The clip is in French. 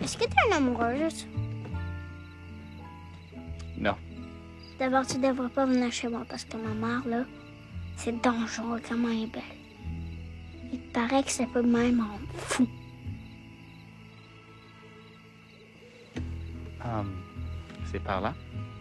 Est-ce que t'es une amoureuse? Non. D'abord, tu devrais pas venir chez moi parce que ma mère, là, c'est dangereux comment elle est belle. Il paraît que ça peut même rendre fou. C'est par là?